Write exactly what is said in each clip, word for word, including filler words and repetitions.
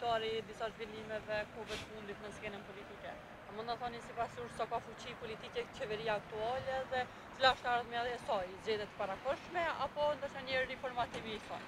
paraqitari i disa zhvillimeve kohëve të fundit në skenën politike. A mund të thoni sipas jush sa ka fuqi politike qeveria aktuale dhe cila është ardhmja e saj, zgjedhjet e parakohshme apo ndoshta një riformatimi i saj?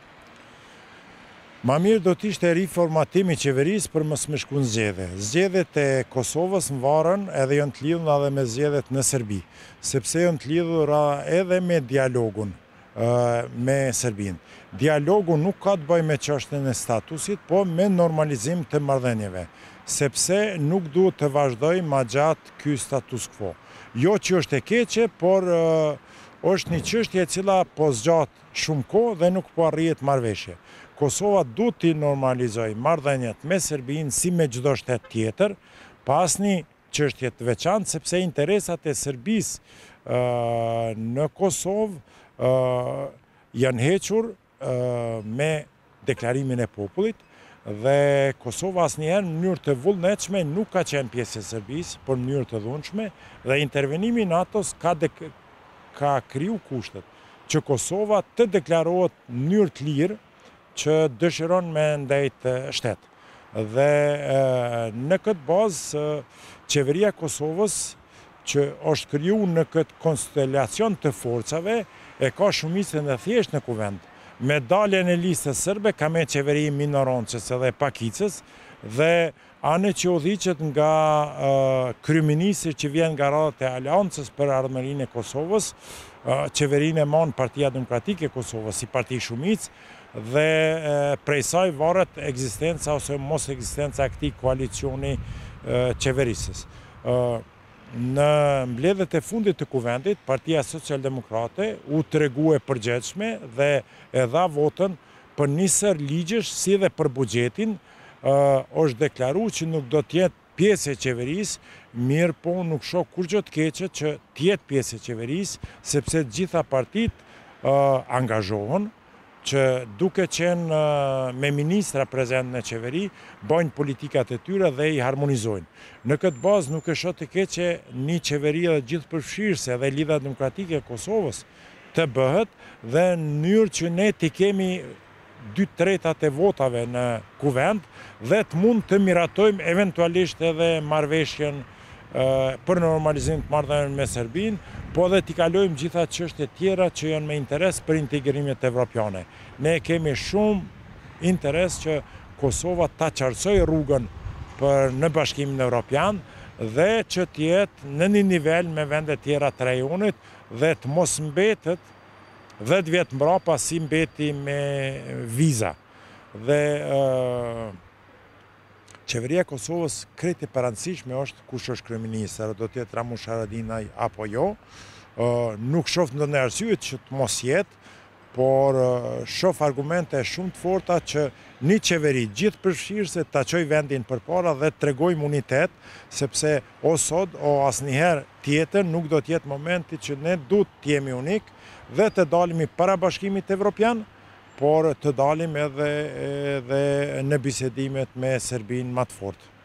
Ma mirë do t'ishte riformatimi i qeverisë për mos më shku në zgjedhje. Zgjedhjet e Kosovës në varën edhe janë të lidhura edhe me zgjedhjet në Serbi, sepse janë të lidhura edhe me dialogun me Serbinë. Dialogu nuk ka të bëjë me çështjen e statusit, po me normalizim të marrëdhënieve, sepse nuk duhet të vazhdojë më gjatë ky status quo. Jo që është e keqe, por është një çështje e cila po zgjat shumë kohë dhe nuk po arrihet marrëveshje. Kosova duhet të normalizojë marrëdhëniet me Serbinë si me çdo shtet tjetër, pa asnjë çështje të veçantë, sepse interesat e Serbisë në Kosovë janë hequr me deklarimin e popullit dhe Kosova asnjëherë në mënyrë të vullnetshme nuk ka qenë pjesë e Serbisë, por në mënyrë të dhunshme dhe intervenimi i NATO-s ka ka kriju kushtet që Kosova të deklarohet në mënyrë të lirë që dëshiron me ndajt shtet. Dhe në këtë bazë, qeveria Kosovës, që është kriju në këtë konstelacion të forcave, e ka shumicën e thjesht në kuvend. Me daljen e listës sërbe, ka me qeveri minoronqës edhe pakicës, dhe anë që udhiqet nga kryeministri që vjen nga radhët e Aleancës për ardhmërinë e Kosovës, qeverinë e mon Partia Demokratike e Kosovës, si parti shumicë, dhe prej saj varet ekzistenca ose mos ekzistenca e këtij koalicioni qeverisës. Në mbledhjet e fundit të kuvendit, Partia Socialdemokrate u tregue përgjegjshme dhe e dha votën për nisër ligjesh si dhe për buxhetin. Është deklaruar që nuk do të jetë pjesë e qeverisë, mirë po nuk shoh kur gjë të keqe që të jetë pjesë e qeverisë, sepse të gjitha partitë angazhohen që duke qenë me ministra prezent në qeveri, bëjnë politikat e tyre dhe i harmonizojnë. Në këtë bazë nuk e shoh të keqe një qeveri dhe gjithë përfshirëse dhe Lidhja Demokratike e Kosovës të bëhet dhe në mënyrë që ne të kemi dy tretat e votave në kuvend dhe të mund të miratojmë eventualisht edhe marrëveshjen për normalizim të marrëdhënieve me Serbinë, po dhe t'i kalojmë gjitha çështjet tjera që janë me interes për integrimet evropiane. Ne kemi shumë interes që Kosova ta qartësojë rrugën për në Bashkimin Evropian dhe që të jetë në një nivel me vende tjera të rajonit dhe të mos mbetet dhjetë vjet mbrapa si mbeti me viza. Dhe qeveria e Kosovës krejt e parancishme është kush është kryeministër, do të jetë Ramush Haradinaj apo jo. Nuk shoh ndonjë arsye që të mos jetë, por shoh argumente shumë të forta që një qeveri gjithë përfshirëse ta çojë vendin përpara dhe të tregojë imunitet, sepse o sot o asnjëherë tjetër nuk do të jetë momenti që ne duhet të jemi unik dhe të dalimi para Bashkimit Evropian, por të dalim edhe, edhe në bisedimet me Serbinë më të fortë.